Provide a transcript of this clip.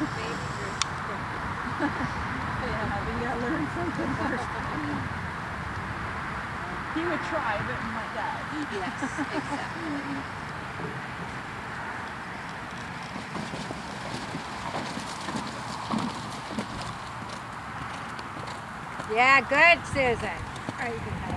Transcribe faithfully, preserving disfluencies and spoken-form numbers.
Yeah, we gotta learn something first. He would try, but he might die. Yes, exactly. Yeah, good, Susan. Or you can have